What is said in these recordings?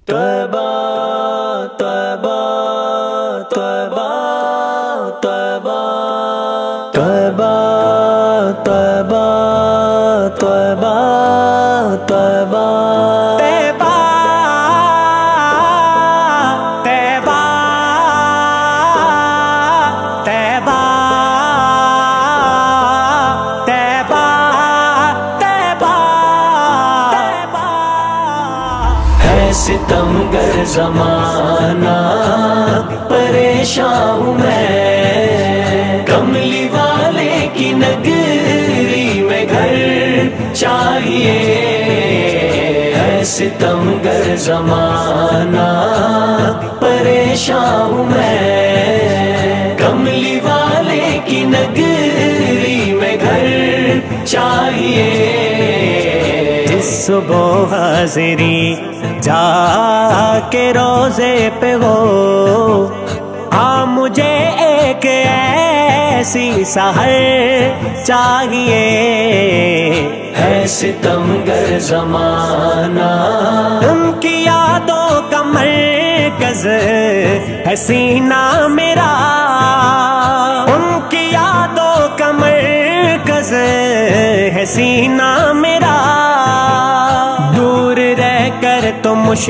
طیبہ طیبہ طیبہ طیبہ طیبہ طیبہ طیبہ طیبہ ستمگر زمانہ پریشان ہوں میں، کملی والے کی نگری میں گھر چاہیے. ہے ستمگر زمانہ پریشان ہوں میں، کملی والے کی نگری میں گھر چاہیے. صبح حاضری جا کے روزے پہ ہو، ہاں مجھے ایک ایسی سحر چاہیے. ہے ستمگر زمانہ ان کی یادوں کا مرکز ہے سینہ میرا، ان کی یادوں کا مرکز ہے سینہ میرا. دور رہ کر تو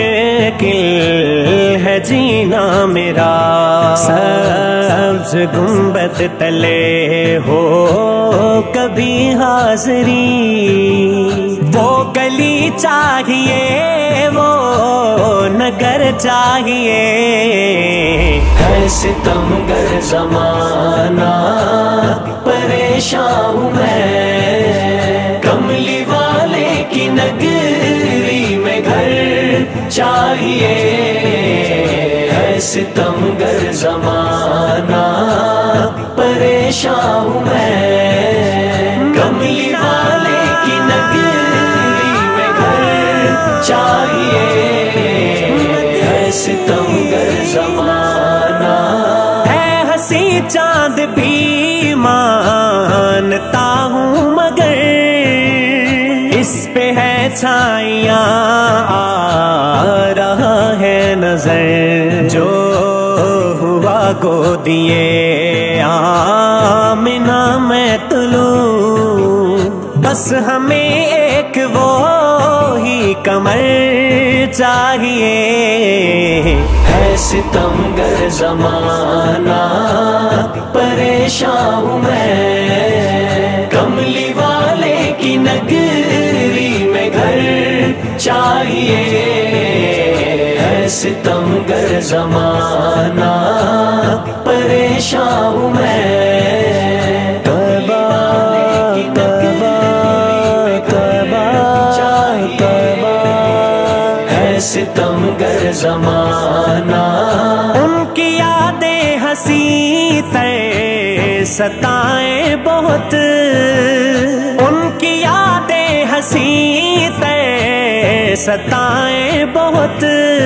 مشکل ہے جینا میرا. سبز گنبد تلے ہو کبھی حاضری، وہ گلی چاہیے وہ نگر چاہیے. ہے ستمگر زمانہ پریشان ہوں میں، کملی والے کی نگری میں گھر چاہیے. ہے ستمگر زمانہ پریشان ہوں میں، کملی والے کی نگری میں گھر چاہیے. ہے ستمگر زمانہ ہے ہنسی چاند بھی مانتا ہوں، مگر اس پہ ہے چھائیاں آ رہا ہے نظر. جو ہوا گودیے آمنہ میں طلوع، بس ہمیں ایک وہی کمر چاہیے. ہے ستمگر زمانہ پریشان ہوں میں، کملی والے کی نگری میں گھر چاہیے. ہے ستمگر زمانہ پریشان ہوں میں، طیبہ طیبہ طیبہ طیبہ. ہے ستمگر زمانہ ان کی یادیں ہنسی تر ستائیں بہت، ان کی یادیں ہنسی تر ستائیں بہت.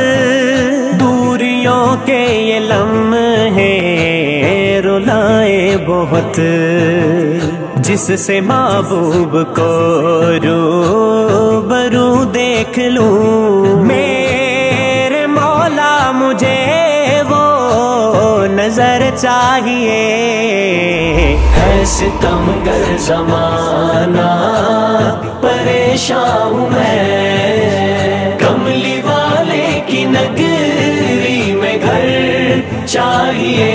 دوریوں کے یہ لمحے رلائیں بہت، جس سے محبوب کو روبرو دیکھ لوں. میرے مولا مجھے وہ نظر چاہیے. ہے ستمگر زمانہ پریشان ہوں میں، کملی والے کی نگری میں گھر چاہیے.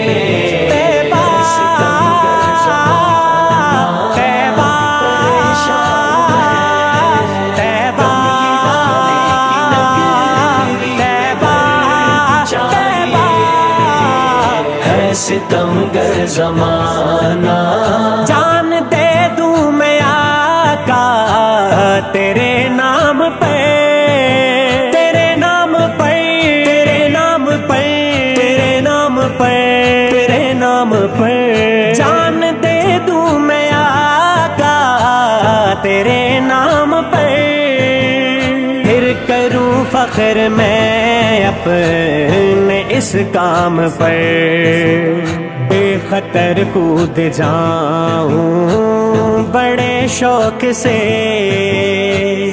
ستمگر زمانہ جان دے دوں میں آقا تیرے نام پہ، تیرے نام پہ، تیرے نام پہ، تیرے نام پہ، تیرے نام پہ. جان دے دوں میں آقا تیرے نام پہ، پھر کروں فخر میں اپنے اس کام پر. بے خطر کود جاؤں بڑے شوق سے،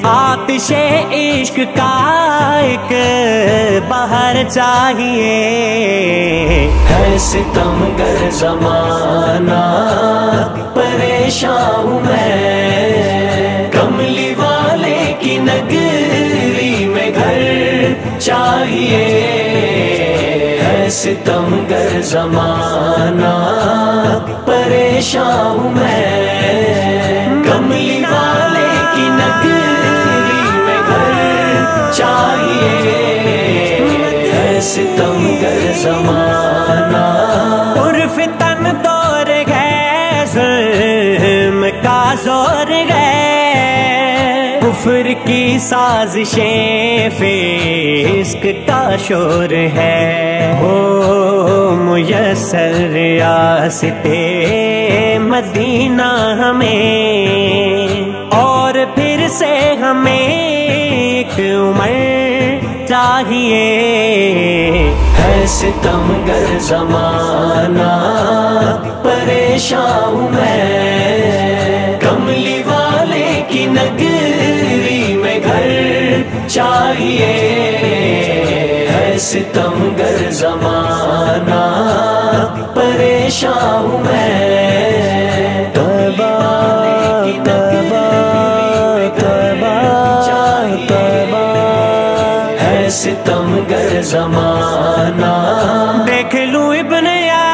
آتشے عشق کا ایک بہر چاہیے، ہے ستمگر زمانہ پریشان ہوں میں، کملی والے کی نگری میں گھر چاہیے، ہے ستمگر زمانہ پریشان ہوں میں، کملی والے کی نگری میں گھر چاہیے، ہے ستمگر زمانہ۔ عرف تن دور گئے، ظلم کا زور گئے، کفر کی سازشیں فسق کا شور ہے، ہو میسر ریاست مدینہ ہمیں، اور پھر سے ہمیں ایک عمر چاہیے، ہے ستمگر زمانہ پریشان ہوں میں، کملی والے کی نگری میں گھر چاہیے، ہے ستمگر زمانہ پریشان ہوں میں، توبہ توبہ توبہ توبہ، ہے ستمگر زمانہ۔ دیکھ لوں ابن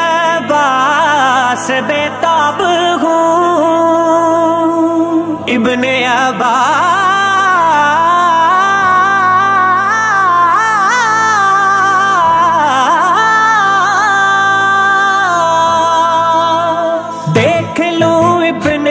عباس بے تاب ہوں، ابن عباس، دیکھ لوں ابن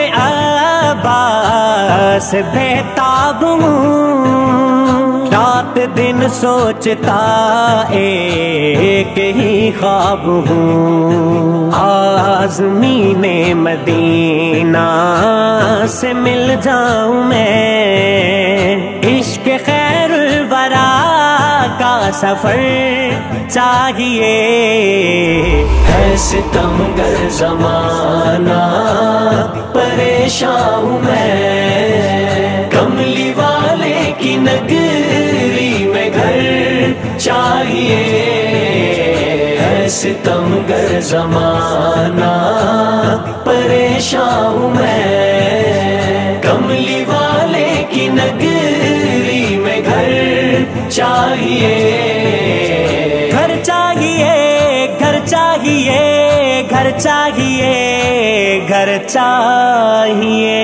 عباس بے تاب ہوں، رات دن سوچتا ایک ہی خواب ہوں، آزمین مدینہ سے مل جاؤں میں، عشق خیر الورا کا سفر چاہیے، ہے ستمگر زمانہ پریشان ہوں میں، کملی والے کی نگری میں گھر چاہیے، ہے ستمگر زمانہ پریشان ہوں میں، کملی والے کی نگری میں گھر چاہیے، گھر چاہیے، گھر چاہیے، گھر چاہیے، گھر چاہیے۔